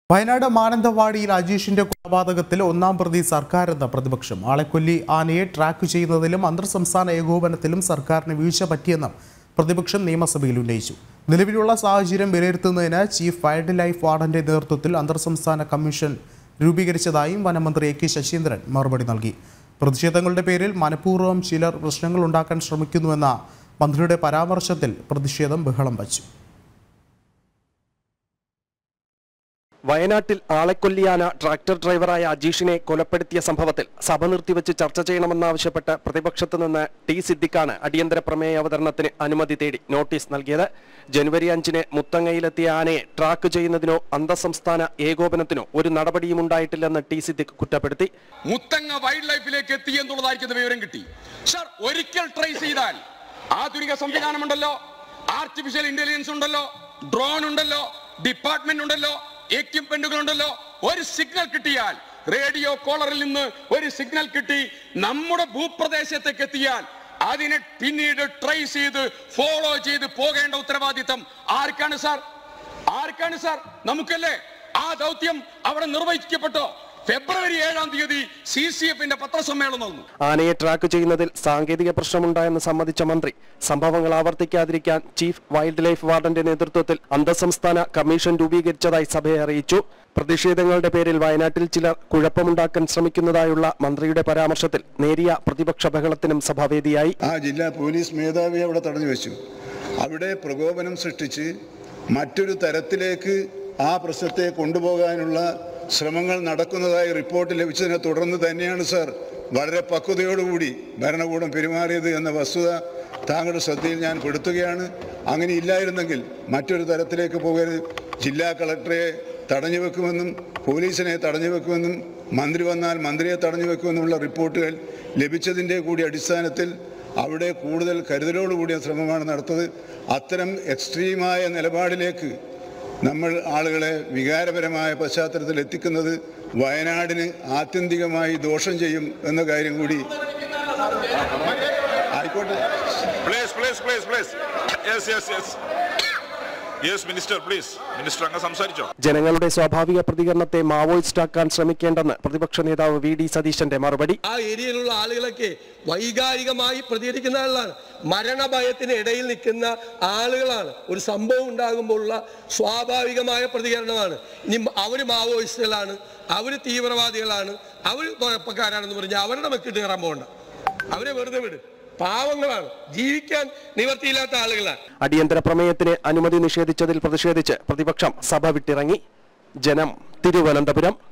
വയനാട് മാനന്തവാടിയിൽ അജീഷിന്റെ കൊലപാതകത്തിൽ ഒന്നാം പ്രതി സർക്കാരെന്ന പ്രതിപക്ഷം. ആളെക്കൊല്ലി ആനയെ ട്രാക്ക് ചെയ്യുന്നതിലും അന്തർസംസ്ഥാന ഏകോപനത്തിലും സർക്കാരിന് വീഴ്ച പറ്റിയെന്നും പ്രതിപക്ഷം നിയമസഭയിൽ ഉന്നയിച്ചു. നിലവിലുള്ള സാഹചര്യം വിലയിരുത്തുന്നതിന് ചീഫ് വൈൽഡ് ലൈഫ് വാർഡന്റെ നേതൃത്വത്തിൽ അന്തർസംസ്ഥാന കമ്മീഷൻ രൂപീകരിച്ചതായും വനമന്ത്രി എ.കെ. ശശീന്ദ്രൻ മറുപടി നൽകി. പ്രതിഷേധങ്ങളുടെ പേരിൽ മനഃപൂർവ്വം ചിലർ പ്രശ്നങ്ങൾ ഉണ്ടാക്കാൻ ശ്രമിക്കുന്നുവെന്ന മന്ത്രിയുടെ പരാമർശത്തിൽ പ്രതിഷേധം ബഹളം വച്ചു. വയനാട്ടിൽ ആളെക്കൊല്ലിയാന ട്രാക്ടർ ഡ്രൈവറായ അജീഷിനെ കൊലപ്പെടുത്തിയ സംഭവത്തിൽ സഭ നിർത്തിവെച്ച് ചർച്ച ചെയ്യണമെന്നാവശ്യപ്പെട്ട് പ്രതിപക്ഷത്തു നിന്ന് ടി സിദ്ദിഖാണ് അടിയന്തര പ്രമേയ അവതരണത്തിന് അനുമതി തേടി നോട്ടീസ് നൽകിയത്. ജനുവരി 5-ന് മുത്തങ്ങയിലെത്തിയ ആനയെ ട്രാക്ക് ചെയ്യുന്നതിനോ അന്തർസംസ്ഥാന ഏകോപനത്തിനോ ഒരു നടപടിയും ഉണ്ടായിട്ടില്ലെന്ന് ടി സിദ്ദിഖ് കുറ്റപ്പെടുത്തി. മുത്തങ്ങ വൈൽഡ് ലൈഫിലേക്ക് എത്തി എന്നുള്ളതായിരിക്കും വിവരം കിട്ടി. സർ, ഒരിക്കൽ ട്രേസ് ചെയ്താൽ ആധുനിക സംവിധാനമുണ്ടല്ലോ, ആർട്ടിഫിഷ്യൽ ഇന്റലിജൻസ് ഉണ്ടല്ലോ, ഡ്രോൺ ഉണ്ടല്ലോ, ഡിപ്പാർട്ട്മെന്റ് ഉണ്ടല്ലോ, എക്യുപ്മെന്റുകൾ ഉണ്ടല്ലോ. ഒരു സിഗ്നൽ കിട്ടിയാൽ, റേഡിയോ കോളറിൽ നിന്ന് ഒരു സിഗ്നൽ കിട്ടി നമ്മുടെ ഭൂപ്രദേശത്തേക്ക് എത്തിയാൽ അതിനെ പിന്നീട് ട്രേസ് ചെയ്ത് ഫോളോ ചെയ്ത് പോകേണ്ട ഉത്തരവാദിത്തം ആർക്കാണ് സാർ? ആർക്കാണ് സാർ? നമുക്കല്ലേ? ആ ദൗത്യം അവിടെ നിർവഹിക്കപ്പെട്ടോ? ഫെബ്രുവരി 7-ാം തീയതി CCF-ന്റെ പത്രസമ്മേളനം നടന്നു. ആനയെ ട്രാക്ക് ചെയ്യുന്നതിൽ സാങ്കേതിക പ്രശ്നമുണ്ടായെന്ന് സമ്മതിച്ച മന്ത്രി സംഭവങ്ങൾ ആവർത്തിക്കാതിരിക്കാൻ ചീഫ് വൈൽഡ് ലൈഫ് വാർഡന്റെ നേതൃത്വത്തിൽ അന്തർസംസ്ഥാന കമ്മീഷൻ രൂപീകരിച്ചതായി സഭയെ അറിയിച്ചു. പ്രതിഷേധങ്ങളുടെ പേരിൽ വയനാട്ടിൽ ചിലർ കുഴപ്പമുണ്ടാക്കാൻ ശ്രമിക്കുന്നതായുള്ള മന്ത്രിയുടെ പരാമർശത്തിൽ നേരിയ പ്രതിപക്ഷ ബഹളത്തിനും സഭാവേദിയായി. ആ ജില്ലാ പോലീസ് മേധാവിയെ അവിടെ തടഞ്ഞു വെച്ചു. അവിടെ പ്രകോപനം സൃഷ്ടിച്ച് മറ്റൊരു തരത്തിലേക്ക് ആ പ്രശ്നത്തെ കൊണ്ടുപോകാനുള്ള ശ്രമങ്ങൾ നടക്കുന്നതായി റിപ്പോർട്ട് ലഭിച്ചതിനെ തുടർന്ന് തന്നെയാണ് സർ വളരെ പക്വതയോടുകൂടി ഭരണകൂടം പെരുമാറിയത് എന്ന വസ്തുത താങ്കളുടെ ശ്രദ്ധയിൽ ഞാൻ പെടുത്തുകയാണ്. അങ്ങനെ ഇല്ലായിരുന്നെങ്കിൽ മറ്റൊരു തരത്തിലേക്ക് പോകരുത്. ജില്ലാ കളക്ടറെ തടഞ്ഞു വെക്കുമെന്നും പോലീസിനെ തടഞ്ഞു വെക്കുമെന്നും മന്ത്രി വന്നാൽ മന്ത്രിയെ തടഞ്ഞു വെക്കുമെന്നുള്ള റിപ്പോർട്ടുകൾ ലഭിച്ചതിൻ്റെ കൂടി അടിസ്ഥാനത്തിൽ അവിടെ കൂടുതൽ കരുതലോടുകൂടിയ ശ്രമമാണ് നടത്തുന്നത്. അത്തരം എക്സ്ട്രീമായ നിലപാടിലേക്ക് നമ്മൾ ആളുകളെ വികാരപരമായ പശ്ചാത്തലത്തിൽ എത്തിക്കുന്നത് വയനാടിന് ആത്യന്തികമായി ദോഷം ചെയ്യും എന്ന കാര്യം കൂടി ആയിക്കോട്ടെ. ജനങ്ങളുടെ സ്വാഭാവിക പ്രതികരണത്തെ മാവോയിസ്റ്റാക്കാൻ ശ്രമിക്കേണ്ടെന്ന് പ്രതിപക്ഷ നേതാവ് വി.ഡി. സതീശന്റെ മറുപടി. ആ ഏരിയയിലുള്ള ആളുകളൊക്കെ വൈകാരികമായി പ്രതികരിക്കുന്ന ആളാണ്. മരണഭയത്തിന് ഇടയിൽ നിൽക്കുന്ന ആളുകളാണ്. ഒരു സംഭവം ഉണ്ടാകുമ്പോഴുള്ള സ്വാഭാവികമായ പ്രതികരണമാണ്. ഇനി അവർ മാവോയിസ്റ്റുകളാണ്, അവർ തീവ്രവാദികളാണ്, അവർ കുഴപ്പക്കാരാണെന്ന് പറഞ്ഞാൽ അവരുടെ മെക്കിട്ട് കയറാൻ പോകണ്ട. അവരെ വെറുതെ വിട്. പാവങ്ങളാണ്, ജീവിക്കാൻ നിവർത്തിയില്ലാത്ത ആളുകളാണ്. അടിയന്തര പ്രമേയത്തിന് അനുമതി നിഷേധിച്ചതിൽ പ്രതിഷേധിച്ച് പ്രതിപക്ഷം സഭ വിട്ടിറങ്ങി. ജനം, തിരുവനന്തപുരം.